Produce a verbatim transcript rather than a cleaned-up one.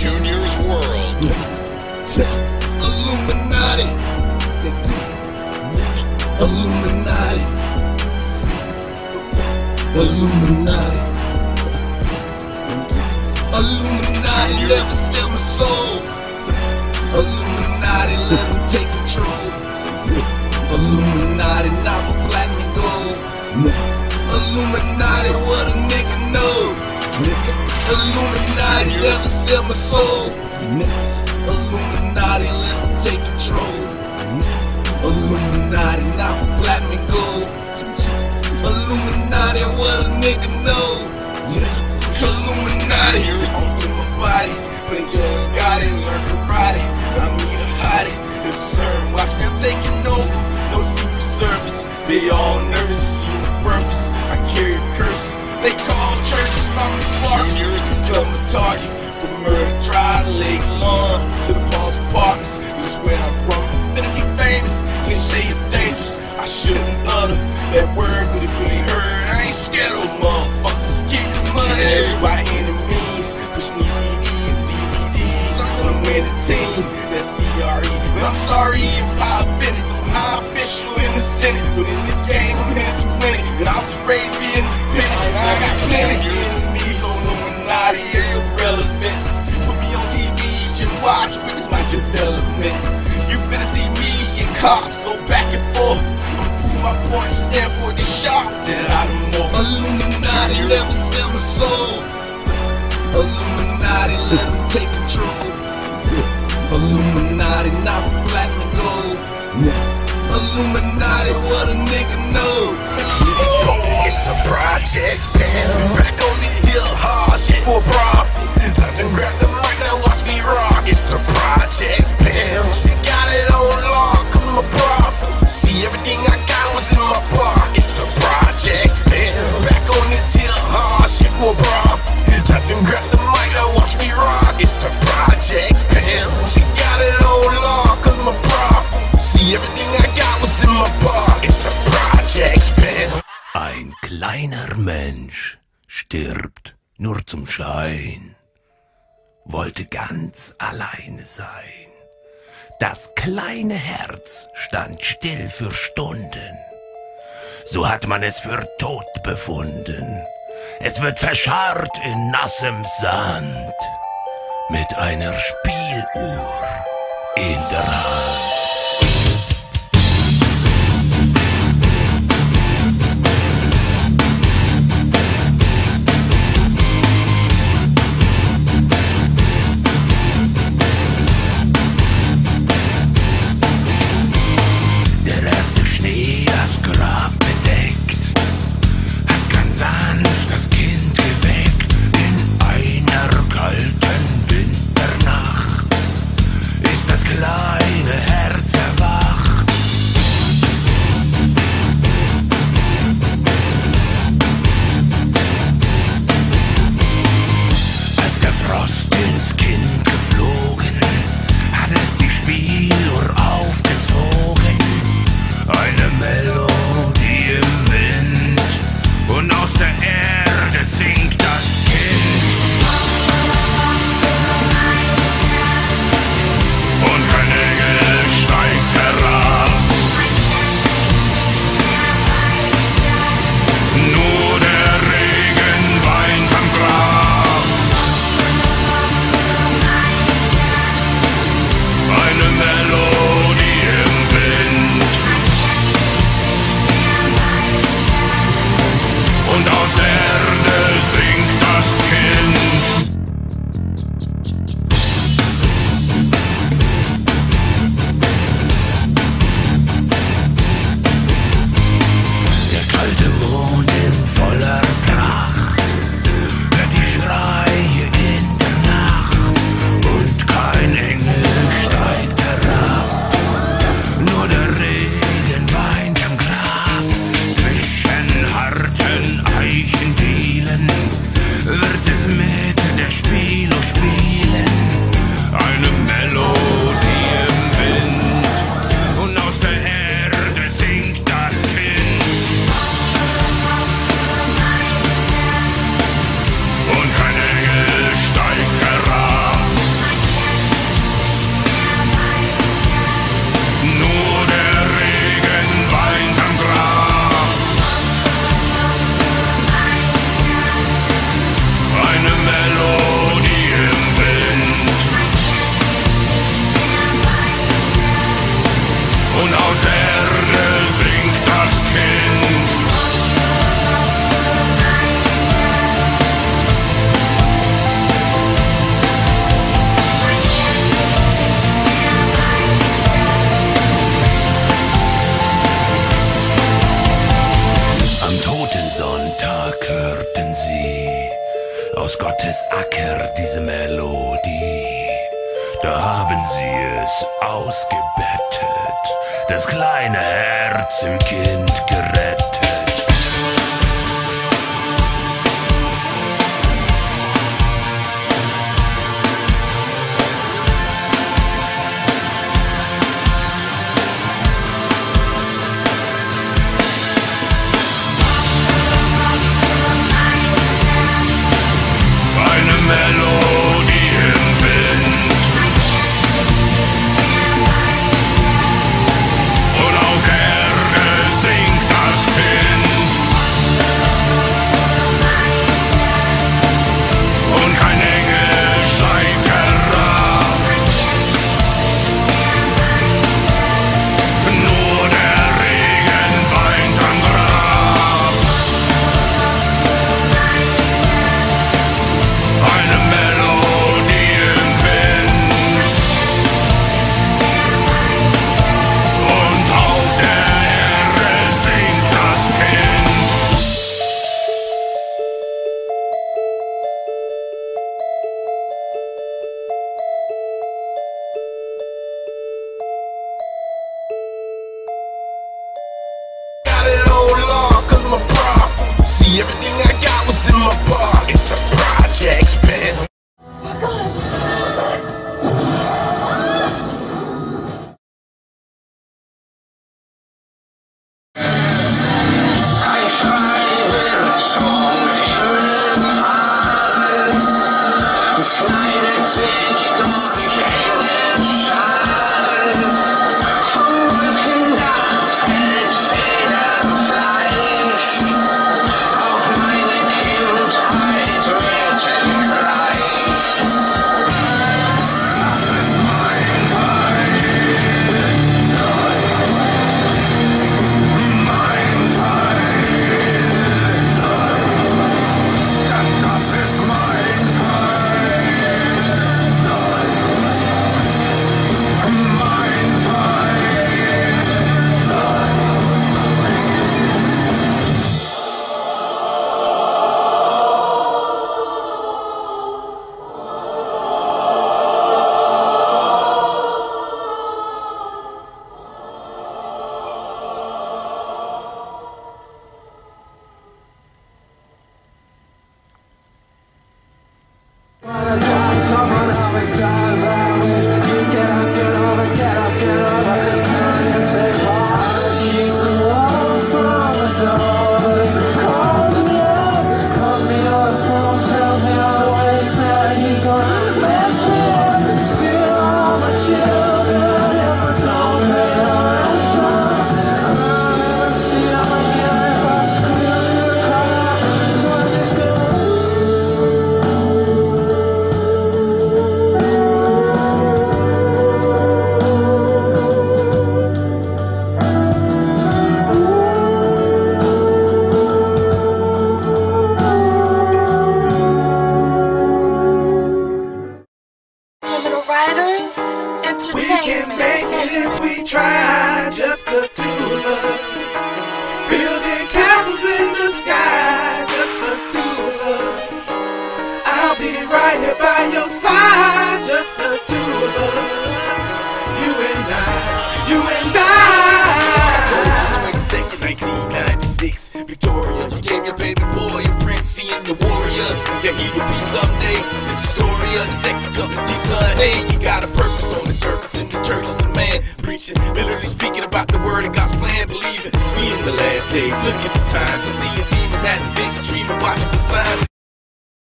Junior's world. Illuminati. Illuminati. Illuminati. Illuminati, never sell my soul. Illuminati, let them take control. Illuminati, not for platinum and gold. Illuminati, what a nigga know. Illuminati, never sell my soul. Illuminati, let them take control. Illuminati, not for platinum and gold. Illuminati, what a nigga know. Illuminati, open my body, play just got it, learn karate. I need a hottie, it's certain. Watch me, I'm taking over, no secret service. They all nervous, see the purpose. I carry a curse, they call churches, I'm a spark. Juniors become a target, from murder trial, Lake Lawn to the Paul's Apartments. This is where I'm from, infinity famous, they say it's dangerous. I shouldn't utter that word, but if you ain't heard, I ain't scared of those motherfuckers. Getting money by any means, pushing these C Ds, D V Ds. I'm with a team, that's C R E. But I'm sorry if I offended some high official in the Senate. But in this game, I'm here to win it. And I was raised being independent. I got plenty enemies, so Illuminati is irrelevant. Put me on T V and watch, witness my development. You finna see me and cops go back and forth. My point stand for this shot that I don't know. Illuminati, never sell my soul. Illuminati, let me take control. Illuminati, not for black and gold. Illuminati, what a nigga know. It's the project's pen. Back on these here hard shit for profit. Time to grab the mic, now watch me rock. It's the project's pen. She got it on lock, I'm a prophet. See, everything I got was in my pocket. It's the project's pen. Back on this here hard shit for profit. Time to grab the mic, now watch me rock. It's the project's pen. She got it on lock, I'm a prophet. See, everything I got was in my pocket. It's the project's pen. Ein kleiner Mensch stirbt nur zum Schein, wollte ganz alleine sein. Das kleine Herz stand still für Stunden, so hat man es für tot befunden. Es wird verscharrt in nassem Sand, mit einer Spieluhr in der Hand. Gottes Acker, diese Melodie. Da haben sie es ausgebettet, das kleine Herz im Kind gerettet. Melodie im Wind und auf Erde singt das Kind und kein Engel steigt herab, nur der Regen weint am Grab. Eine Melodie im Wind und auf der Erde singt das Kind. Got it on lock, cause I'm a prophet. See, everything I got was in my pocket. It's the project's pen. We can make it if we try, just the two of us. Building castles in the sky, just the two of us. I'll be right here by your side, just the two of us. You and I, you and I. twenty-second, nineteen ninety-six, Victoria, you gave your baby boy a prince, seeing the warrior that he would be someday. This is the story of the second come to see son. Hey, you got a purpose on the surface, in the church is a man preaching, literally speaking about the word of God's plan, believing we in the last days. Look at the times, I'm seeing demons having visions, dreaming, watching for signs.